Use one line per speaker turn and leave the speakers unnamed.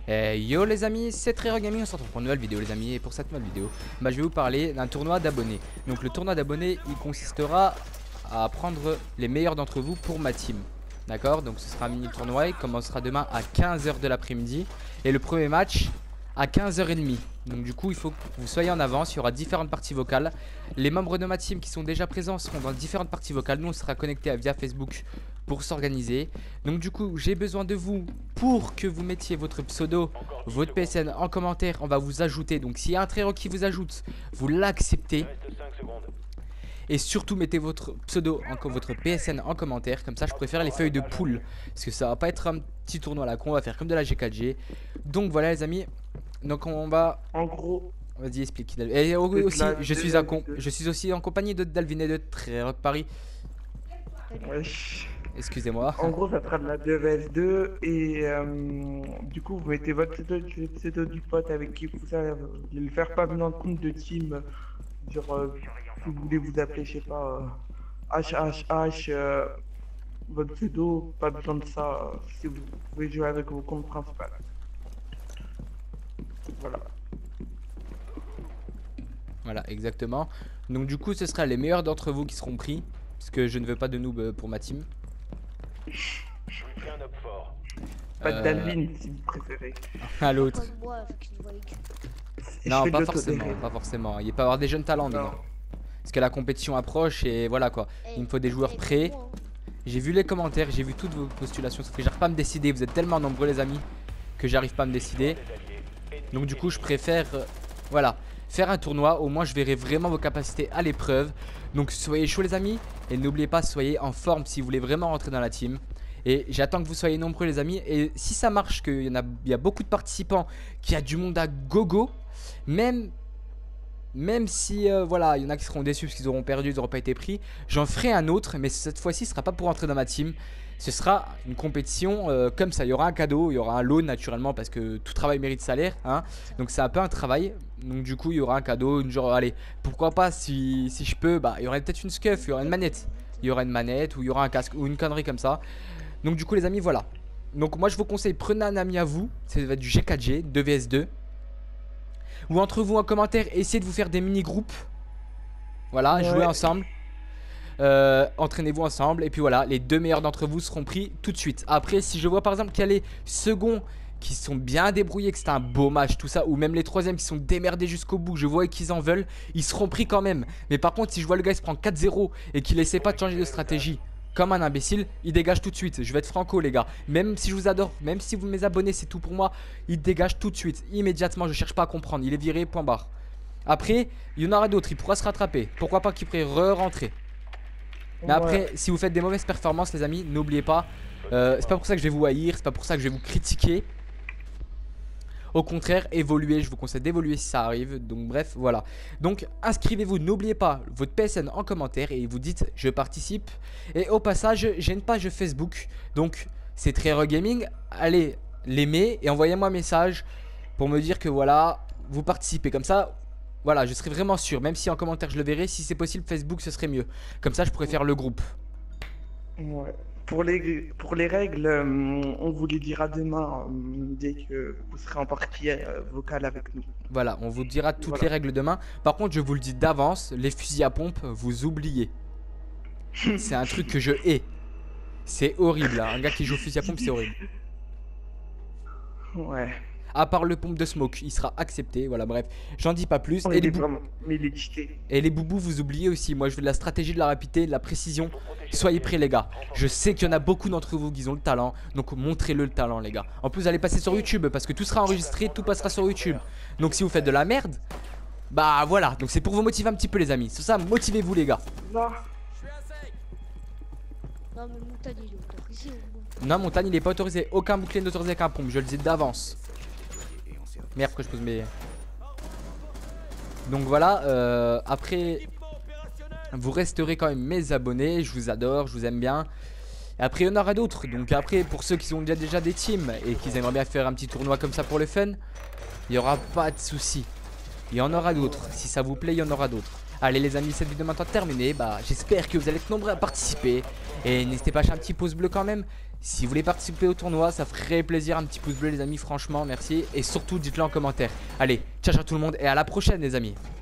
Yo les amis, c'est Trero Gaming, on se retrouve pour une nouvelle vidéo les amis. Et pour cette nouvelle vidéo, je vais vous parler d'un tournoi d'abonnés. Donc le tournoi d'abonnés, il consistera à prendre les meilleurs d'entre vous pour ma team. D'accord, donc ce sera un mini tournoi, il commencera demain à 15 h de l'après-midi. Et le premier match à 15 h 30. Donc du coup il faut que vous soyez en avance, il y aura différentes parties vocales. Les membres de ma team qui sont déjà présents seront dans différentes parties vocales. Nous on sera connectés via Facebook pour s'organiser. Donc du coup j'ai besoin de vous pour que vous mettiez votre pseudo, votre PSN en commentaire. On va vous ajouter, donc s'il y a un Trero qui vous ajoute, vous l'acceptez. Et surtout mettez votre pseudo, votre PSN en commentaire. Comme ça je préfère les feuilles de poule, parce que ça va pas être un petit tournoi là qu'on va faire comme de la G4G. Donc voilà les amis. Donc on va...
En gros...
Vas-y explique. Et aussi je suis aussi en compagnie de Dalvin et de Trero Paris.
Wesh.
Excusez-moi.
En gros ça sera de la 2vs2 et du coup vous mettez votre pseudo du pote avec qui vous allez le faire pas venant de compte de team. Genre si vous voulez vous appeler je sais pas HHH votre pseudo, pas besoin de ça si vous pouvez jouer avec vos comptes principaux. Voilà.
Voilà, exactement. Donc du coup, ce sera les meilleurs d'entre vous qui seront pris, parce que je ne veux pas de noob pour ma team.
Pas de Dalvin si vous préférez.
À l'autre. Non, pas forcément, pas forcément. Il peut y avoir des jeunes talents dedans. Parce que la compétition approche et voilà quoi. Il me faut des joueurs prêts. J'ai vu les commentaires, j'ai vu toutes vos postulations, sauf que j'arrive pas à me décider. Vous êtes tellement nombreux les amis que j'arrive pas à me décider. Donc du coup je préfère voilà, faire un tournoi. Au moins je verrai vraiment vos capacités à l'épreuve. Donc soyez chauds les amis. Et n'oubliez pas, soyez en forme si vous voulez vraiment rentrer dans la team. Et j'attends que vous soyez nombreux les amis. Et si ça marche, qu'il y a beaucoup de participants, qu'il y a du monde à gogo, même si voilà, il y en a qui seront déçus parce qu'ils auront perdu, ils n'auront pas été pris, j'en ferai un autre. Mais cette fois-ci ce sera pas pour rentrer dans ma team. Ce sera une compétition comme ça, il y aura un cadeau, il y aura un loan naturellement parce que tout travail mérite salaire hein. Donc c'est un peu un travail, donc du coup il y aura un cadeau, une genre allez, pourquoi pas si je peux, bah il y aurait peut-être une scuff, il y aura une manette. Il y aura une manette ou il y aura un casque ou une connerie comme ça. Donc du coup les amis voilà. Donc moi je vous conseille, prenez un ami à vous, ça va être du G4G, 2vs2. Ou entre vous en commentaire, essayez de vous faire des mini-groupes. Voilà, ouais. Jouez ensemble. Entraînez-vous ensemble. Et puis voilà, les deux meilleurs d'entre vous seront pris tout de suite. Après, si je vois par exemple qu'il y a les seconds qui sont bien débrouillés, que c'est un beau match, tout ça, ou même les troisièmes qui sont démerdés jusqu'au bout, je vois qu'ils en veulent, ils seront pris quand même. Mais par contre, si je vois le gars il se prend 4-0 et qu'il essaie pas de changer de stratégie comme un imbécile, il dégage tout de suite. Je vais être franco les gars. Même si je vous adore, même si vous mes abonnés c'est tout pour moi, il dégage tout de suite, immédiatement. Je cherche pas à comprendre, il est viré, point barre. Après, il y en aura d'autres, il pourra se rattraper. Pourquoi pas qu'il pourrait re-rentrer. Mais après, si vous faites des mauvaises performances les amis, n'oubliez pas, c'est pas pour ça que je vais vous haïr, c'est pas pour ça que je vais vous critiquer. Au contraire, évoluez, je vous conseille d'évoluer si ça arrive. Donc bref, voilà. Donc inscrivez-vous, n'oubliez pas votre PSN en commentaire et vous dites je participe. Et au passage, j'ai une page Facebook, donc c'est Trero Gaming. Allez l'aimer et envoyez-moi un message pour me dire que voilà, vous participez. Comme ça, voilà, je serai vraiment sûr. Même si en commentaire je le verrai, si c'est possible Facebook ce serait mieux. Comme ça je pourrais faire le groupe.
Ouais. Pour les règles, on vous les dira demain dès que vous serez en partie vocale avec nous.
Voilà, on vous dira toutes les règles demain. Par contre, je vous le dis d'avance, les fusils à pompe, vous oubliez. C'est un truc que je hais. C'est horrible, hein. Un gars qui joue au fusil à pompe, c'est horrible.
Ouais.
À part le pompe de smoke, il sera accepté. Voilà, bref, j'en dis pas plus.
Et
les boubous, vous oubliez aussi. Moi, je veux de la stratégie, de la rapidité, de la précision. Soyez prêts, les gars. Je sais qu'il y en a beaucoup d'entre vous qui ont le talent. Donc, montrez-le le talent, les gars. En plus, allez passer sur YouTube parce que tout sera enregistré, tout passera sur YouTube. Donc, si vous faites de la merde, bah voilà. Donc, c'est pour vous motiver un petit peu, les amis. C'est ça, motivez-vous, les gars.
Non.
Non, mais Montagne, il est autorisé.
Non, Montagne, il est pas autorisé. Aucun bouclier n'est autorisé avec un pompe. Je le dis d'avance. Merde que je pose mes... Donc voilà, après vous resterez quand même mes abonnés. Je vous adore, je vous aime bien. Et après il y en aura d'autres. Donc après pour ceux qui ont déjà des teams et qui aimeraient bien faire un petit tournoi comme ça pour le fun, il n'y aura pas de souci. Il y en aura d'autres, si ça vous plaît il y en aura d'autres. Allez les amis, cette vidéo maintenant terminée. Bah j'espère que vous allez être nombreux à participer. Et n'hésitez pas à lâcher un petit pouce bleu quand même. Si vous voulez participer au tournoi, ça ferait plaisir. Un petit pouce bleu les amis, franchement merci. Et surtout dites-le en commentaire. Allez, ciao ciao tout le monde et à la prochaine les amis.